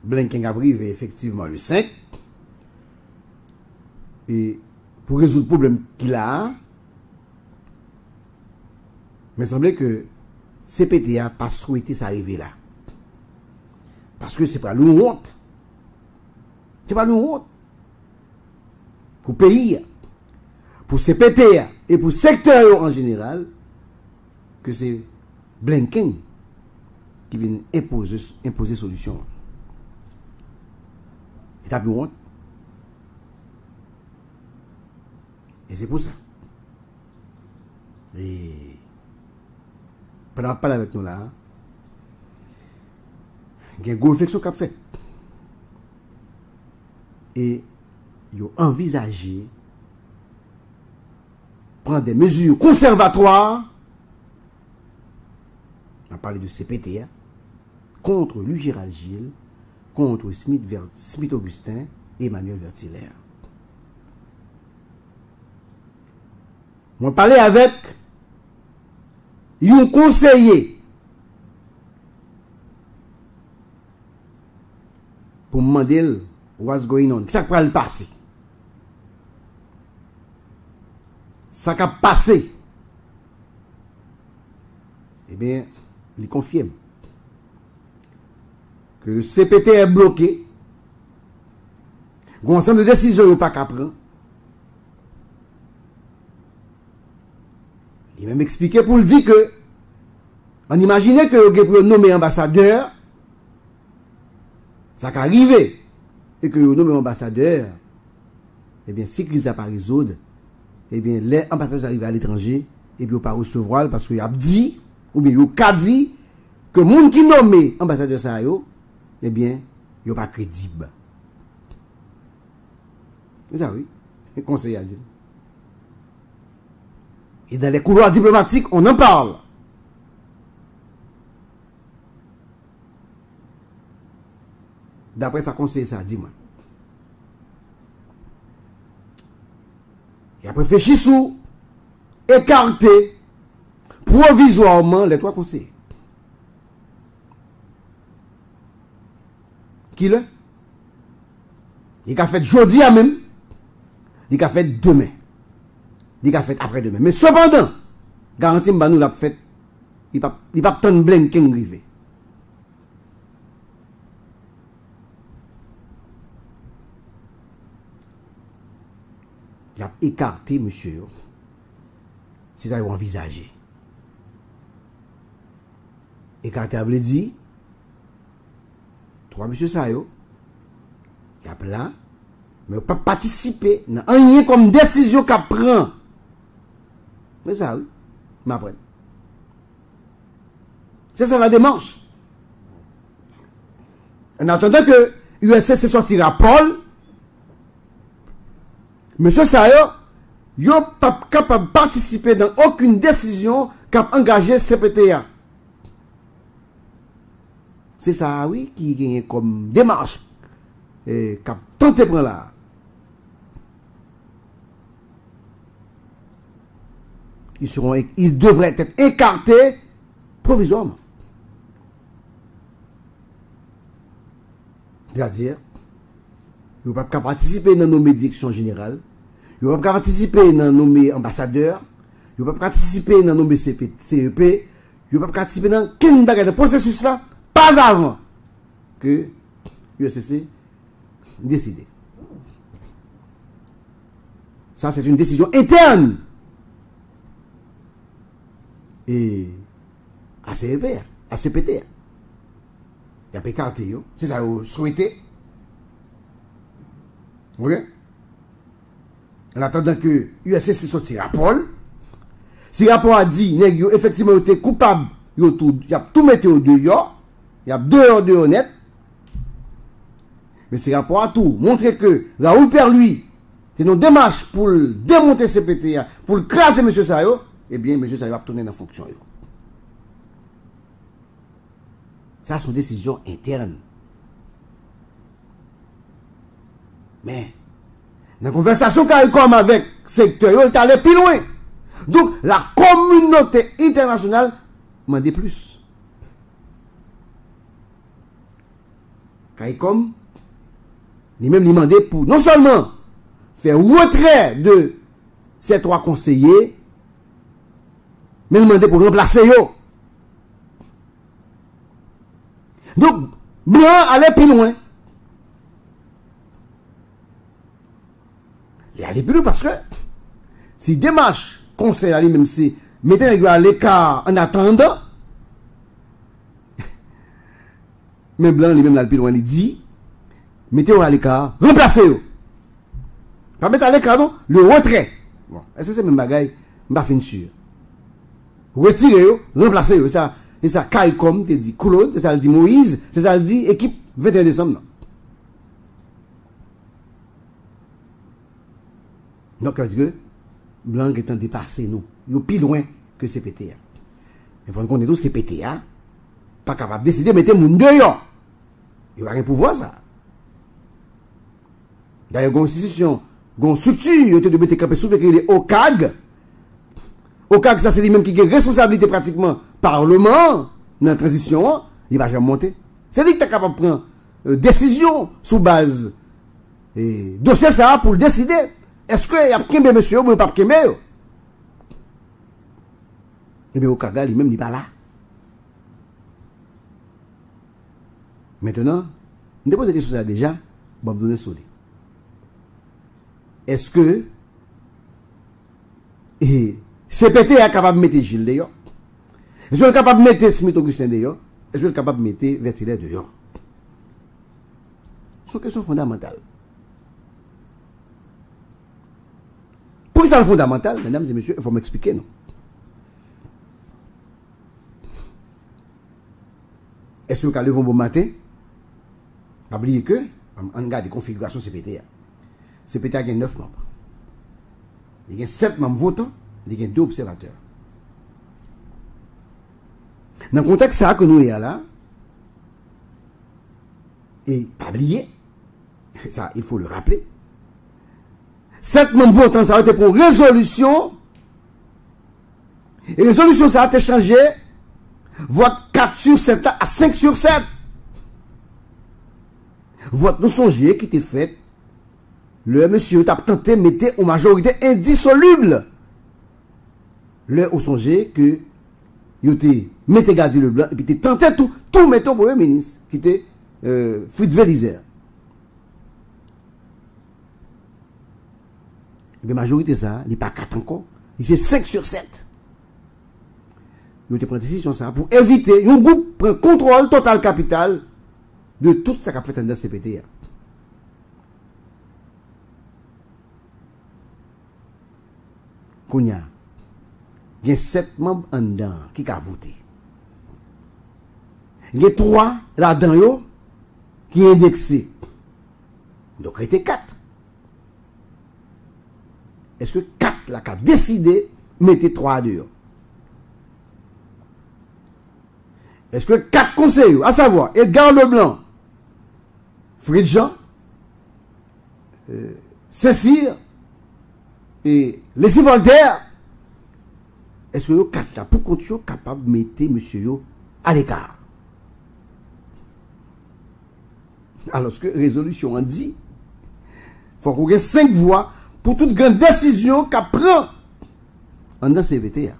Blinken a privé effectivement le 5. Et pour résoudre le problème qu'il a, mais il semblait que CPT n'a pas souhaité s'arriver là. Parce que c'est pas nous honte. C'est pas nous honte. Pour le pays, pour CPT et pour le secteur en général, que c'est Blinken qui vient imposer solution. C'est plus honte. Et c'est pour ça. Et pendant parler avec nous là, il y a une grosse réflexion qu'a fait. Et ils ont envisagé prendre des mesures conservatoires. On a parlé de CPT contre Louis Gérald Gilles, contre Smith Augustin et Emmanuel Vertillaire. On parlait avec un conseiller pour me demander what's going on. Qu'est-ce qui va le passer? Ça qui a passé. Eh bien, il confirme que le CPT est bloqué. Il y a un ensemble de décisions qu'il n'y a pas qu'à prendre. Il m'a même expliqué pour le dire que on imaginait que vous avez nommé ambassadeur, ça qu'à arriver, et que vous nommé ambassadeur, eh bien, si crise n'a pas résoudre, eh bien, les ambassadeurs arrivent à l'étranger, et puis ils pas recevoir parce qu'il a dit, ou bien il a dit, que le monde qui nommé ambassadeur ça, eh bien, il n'est pas crédible. C'est ça, oui. Le conseil a dit. Et dans les couloirs diplomatiques, on en parle. D'après sa conseiller, ça a dit, moi. Il a réfléchi sous, écarter provisoirement les trois conseillers. Qui le? Il a fait jeudi à même. Il a fait demain. Il a fait après-demain. Mais cependant, garantie nous l'a fait, il n'a pas tant de Blinken rivé. Il a écarté, monsieur, si ça a envisagé. Écarté, a dit, trois monsieur ça yo, il a là, mais pas participer dans rien comme décision qu'a prend. Mais ça, oui, m'apprenne. C'est ça la démarche. En attendant que USS sortira Paul, monsieur Sayo, yo pas capable de participer dans aucune décision qu'a engagé CPTA. C'est ça, oui, qui gagne comme démarche et qu'a tenté prendre là. Ils devraient être écartés provisoirement. C'est-à-dire, ils ne peuvent pas participer dans nos médiations générales, ils ne peuvent pas participer dans nos ambassadeurs, ils ne peuvent pas participer dans nos CEP, ils ne peuvent pas participer dans quel bagage de processus là, pas avant que l'USCC décide. Ça, c'est une décision interne. Et à CEP, à CPT. Il y a écarté, c'est ça vous souhaitez. Ok? En attendant que l'USCC sorti rapport, si le rapport a dit, effectivement, vous êtes coupable, il y a tout mis au dehors, il y a dehors de honnête. Mais si le rapport a tout montré que Raoul Perlui, c'est une démarche pour démonter CPTA, pour craser M. Sayo, eh bien, M. Sayo va tourner dans la fonction. Ça, c'est une décision interne. Mais, dans la conversation qu'il y a eu comme avec le secteur, il est allé plus loin. Donc, la communauté internationale m'a dit plus. CARICOM, lui-même demandé pour non seulement faire retrait de ces 3 conseillers, mais demandé pour remplacer eux. Donc, Blanc allait plus loin. Il allait plus loin parce que si démarche conseil à lui-même, si mettez les gars à l'écart en attendant, mais Blanc lui-même là plus loin, il dit mettez-vous à l'écart, remplacez-vous. Pas mettre à l'écart, non, le retrait. Bon, est-ce que c'est même bagaille, je ne suis pas sûr. Retirez-vous, remplacez-vous. C'est ça, CARICOM, te dit Claude, c'est ça, le dit Moïse, c'est ça, le dit équipe 21 décembre. Non. Donc, ça veut dire que Blanc est en dépassé, nous. Il est plus loin que CPTA. Mais vous connaissez tout, CPTA, pas capable de décider de mettre mon dehors. Il va rien pouvoir, ça. D'ailleurs, une institution, une structure, il de mettre campé sous le OCAG. OCAG, ça c'est lui-même qui a responsabilité pratiquement Parlement, dans la transition, il va jamais monter. C'est lui qui est capable de prendre décision sous base et dossier ça pour le décider. Est-ce qu'il y a qu'un monsieur ou pas qu'un monsieur? Eh bien, OCAG, lui-même, il n'est pas là. Maintenant, je me pose la question déjà, bon, me donner solide. Est-ce que CPT est capable de mettre Gilles dehors? Est-ce qu'il est capable de mettre Smith Augustin dehors? Est-ce qu'il est capable de mettre Vertilaire dehors? C'est une question fondamentale. Pour ça, le fondamental, mesdames et messieurs, il faut m'expliquer, non? Est-ce que vous bon matin? Pas oublier que, on regarde les configurations CPT. CPT a 9 membres. Il y a 7 membres votants, il y a 2 observateurs. Dans le contexte ça que nous y a là, et pas oublier, ça il faut le rappeler, 7 membres votants, ça a été pour résolution, et résolution ça a été changé, vote 4 sur 7 à 5 sur 7. Vote nous songez qui était fait, le monsieur a tenté de mettre une majorité indissoluble. Le au songez que il était metté Gadi Leblanc et puis il tenté tout mettre au premier ministre qui était Fritz Belizer. Et la majorité ça, il n'est pas 4 encore, il c'est 5 sur 7. Il a pris une décision ça pour éviter un groupe prend contrôle total capital de tout ce qu'a fait dans le CPT. Kounia, il y a 7 membres en dedans qui ont voté. Il y a 3 là-dedans qui sont indexés. Donc, il était 4. Est-ce que 4 là qui a décidé de mettre 3 dehors? Est-ce que 4 conseillers, à savoir Edgar Leblanc, Fritz Jean, Cécile et les Voltaire, est-ce que vous 4 là, pour qu'on soit capable de mettre monsieur yo à l'écart? Alors que résolution en dit, il faut qu'on ait 5 voix pour toute grande décision qu'à prend en dans CVT.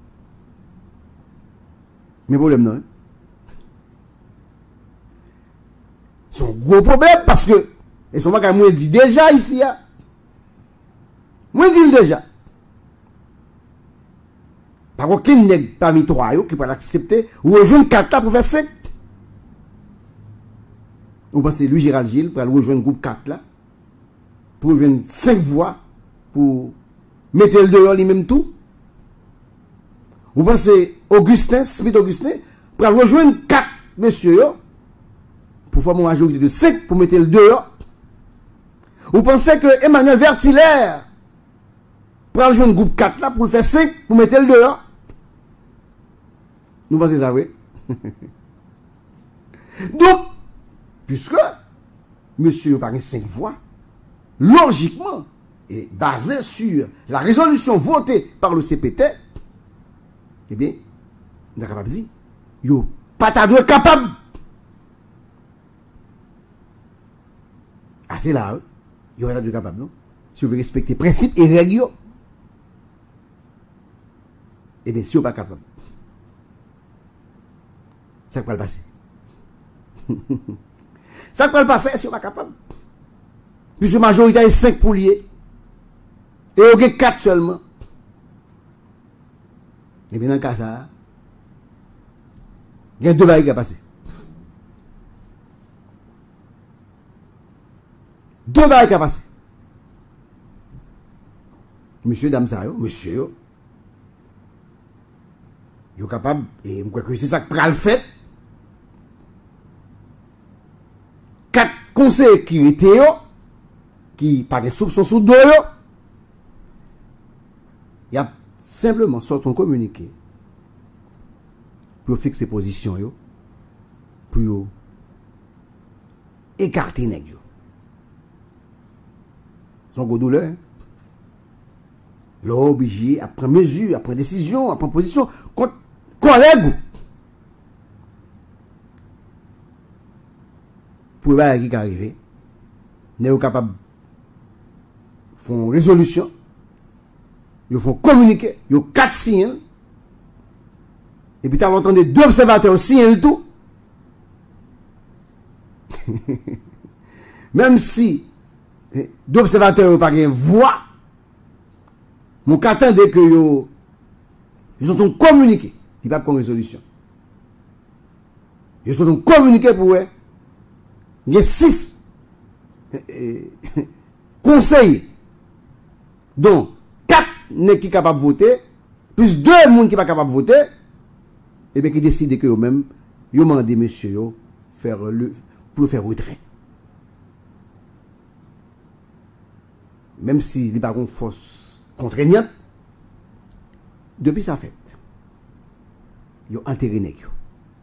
Mais problème non. C'est un gros problème parce que, et son bagage moi dit déjà ici, moi dit déjà. Par contre, qui n'est parmi 3 qui peut l'accepter, ou rejoindre 4 pour faire 5. Vous pensez, lui, Gérald Gilles, pour rejoindre le groupe 4 là, pour rejoindre 5 voix, pour mettre le dehors lui-même tout. Vous pensez, Augustin, Smith Augustin, pour rejoindre 4 messieurs, pour former une majorité de 5 pour mettre le dehors. Vous pensez que Emmanuel Vertilaire, pour rejoindre le groupe 4 là, pour faire 5 pour mettre le dehors. Nous pensons ça, oui. Donc, puisque monsieur par 5 voix, logiquement, et basé sur la résolution votée par le CPT, eh bien, nous sommes capables de dire, yo, pas ta doué capable Ah, c'est là, il va être capable, non? Si vous voulez respecter principes et règles, eh bien, si vous n'êtes pas capable, ça va le passer. Ça va le passer si vous n'êtes pas capable. Puisque la majorité est 5 pour lier. Et vous avez 4 seulement. Et bien, dans le cas ça, il y a 2 barils qui sont passés. 2 barils qui sont passés. Monsieur, dame, ça, monsieur, vous êtes capable, et je crois que c'est ça que le fait. 4 conseillers qui étaient, qui par des soupçons sous dos, il y a simplement sorti un communiqué pour fixer position, pour écarter les gens. Son gros douleur. L'ont obligé à prendre mesure, à prendre décision, à prendre position contre collègue. Pour voir qui est arrivé, n'est capable de faire une résolution, ils font communiquer, ils ont 4 signes, et puis tu as entendu 2 observateurs signer tout. Même si 2 observateurs n'ont pas de voix, mon qu'attendait que ils ont communiqué, ils n'ont pas de résolution. Ils ont communiqué pour eux. Il y a 6 conseils, dont 4 n'est qui capable de voter, plus 2 personnes qui ne sont pas capables de voter, et bien qui décident que eux-mêmes, ils ont demandé monsieur pour faire retrait. Même s'il n'y a pas de force contraignante, depuis sa fête, ils ont enterré les gens.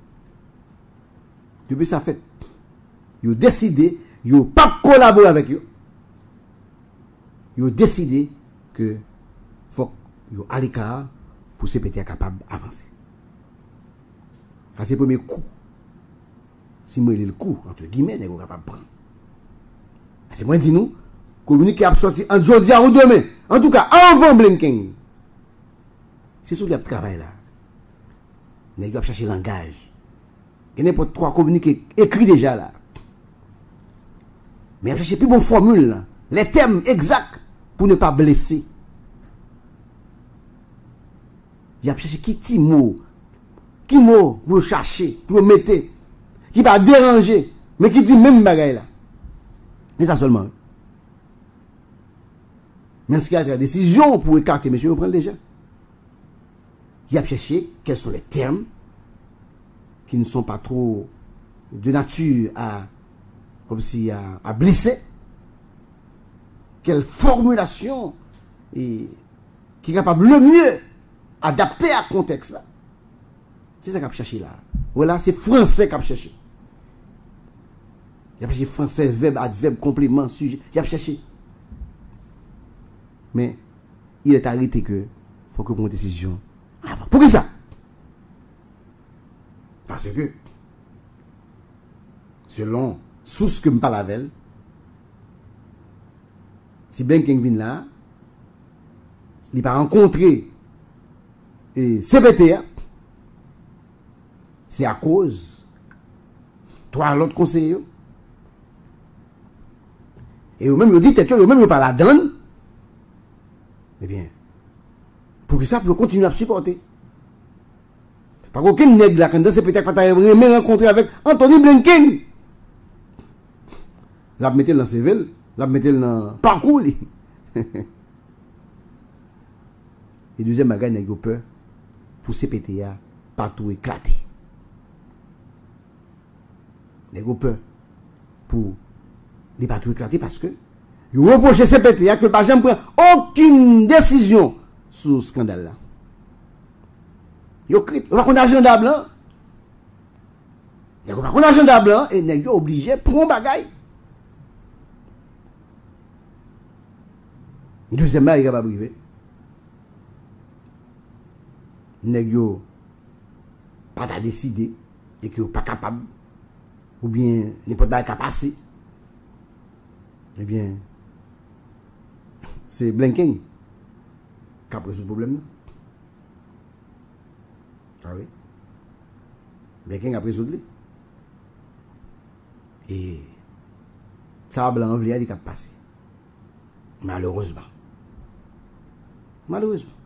Depuis sa fête, ils ont décidé, ils n'ont pas collaboré avec eux. Ils ont décidé que faut qu'ils à l'écart pour ces petits capables d'avancer. C'est le premier coup. Si moi, le coup, entre guillemets, ils sont capables de prendre. C'est moi, dis-nous, communiquer à sortir en jeudi ou demain. En tout cas, avant Blinken. C'est sur le travail là. Ils doivent chercher le langage. Il n'y a pas 3 communiqués écrits déjà là. Mais il chercher plus bonne formule là. Les termes exacts pour ne pas blesser. Il a cherché qui mot pour chercher, pour mettre, qui va déranger, mais qui dit même bagaille là. Et ça seulement. Même s'il y a des décisions pour écarter, monsieur, vous prenez déjà. Il a cherché quels sont les termes qui ne sont pas trop de nature à, comme si à blesser. Quelle formulation qui est capable le mieux adapter à contexte là. C'est ça qu'il a cherché là. Voilà, c'est français qu'il a cherché. Il a cherché français, verbe, adverbe, complément, sujet. Il a cherché. Mais il est arrêté que faut que prenne une décision avant. Pour ça? Parce que, selon source que me parle avec elle, si Blinken vient là, il va rencontrer CPTA, c'est à cause 3 autres conseillers. Et eux-mêmes, ils disent, eux-mêmes, ils parlent la donne. Eh bien, pour que ça, pour continuer à supporter. Pas qu'aucun nègre là, quand c'est peut-être pas t'arriver rencontrer avec Anthony Blinken. La mettez dans ses villes, la mettez dans parcours. Et deuxième bagage, n'a peur pour CPTA partout éclater. N'a peur pour les partout éclater parce que ils reprochent CPTA que par exemple prend aucune décision sur ce scandale là. Ils ont pas qu'on agenda blanc. Ils ont pas qu'on agenda blanc et ils sont obligés pour un bagage. Deuxièmement, il n'est pas privé. Ils n'ont pas décidé et qu'ils ne sont pas capables ou bien n'importe quoi passer. Eh bien, c'est Blinken qui a pris ce problème. Ah oui. Blinken a pris ce problème. Et ça va blanc, il a passé. Malheureusement. Malheureusement.